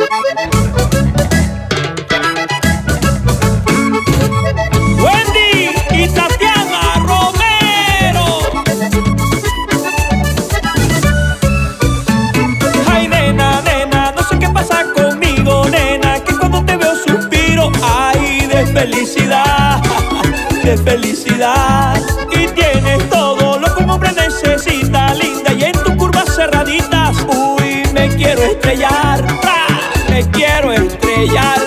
Wendy y Tatiana Romero. Ay, nena, nena, no sé qué pasa conmigo, nena, que cuando te veo suspiro, ay, de felicidad, de felicidad. Y tienes todo lo que un hombre necesita, linda, y en tus curvas cerraditas, uy, me quiero estrellar, me quiero estrellar.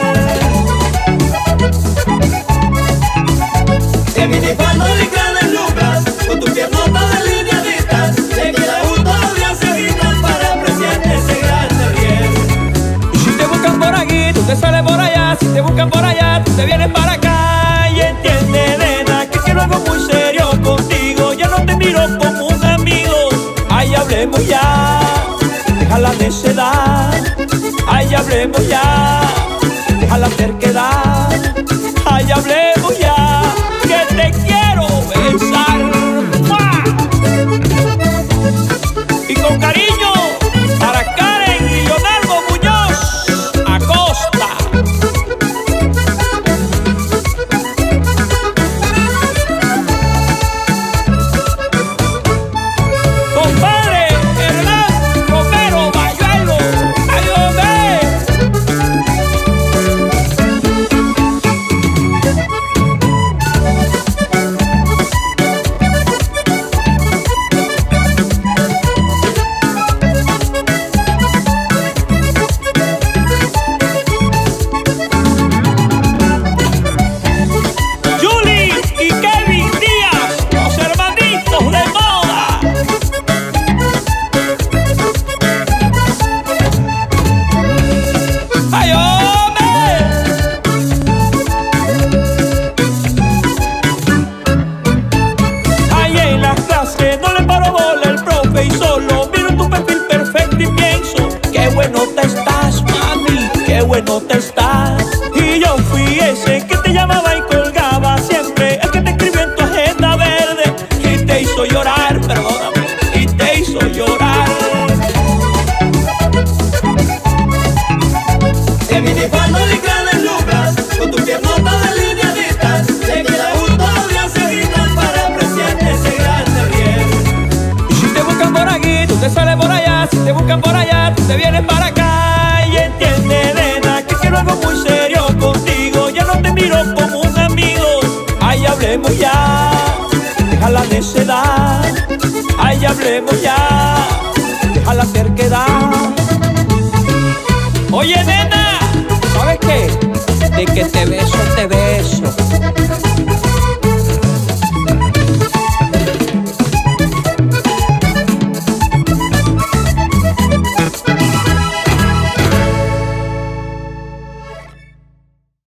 De minifalda de grandes lucas, con tu piernota delineadita, te queda gusto los días seguidas para apreciarte ese grande riel. Y si te buscan por aquí, tú te sales por allá. Si te buscan por allá, tú te vienes para acá. Y entiende, nena, que quiero algo muy serio contigo. Ya no te miro como un amigo. Ay, hablemos ya, deja la necedad. Ay, hablemos ya, deja la terquedad. Ay, hablemos ya, que te quiero besar. ¡Mua! Y con cariño para Karen y Leonardo Muñoz Acosta. Compadre Hernán Romero Bayuelo. ¡Ay, hombre! Julie y Kevin Díaz, los hermanitos de moda. ¡Ay, hombre! Ay, en las clases no le paro bola el profe y solo miro tu perfil perfecto y pienso, qué bueno te estás, mami, qué bueno te estás. Y yo fui ese que te llamaba y colgaba siempre, el que te escribió en tu agenda verde y te hizo llorar, perdóname, y te hizo llorar. De minifalda de grandes lucas, con tu piernota delineadita, te queda gusto los días seguidas para apreciarte ese grande riel. Y si te buscan por aquí, tú te sales por allá. Si te buscan por allá, tú te vienes para acá. Y entiende, nena, que quiero algo muy serio contigo. Ya no te miro como un amigo. Ay, hablemos ya, deja la necedad. Ay, hablemos ya, deja la terquedad. Oye, nena, ¿sabes qué? De que te beso, te beso.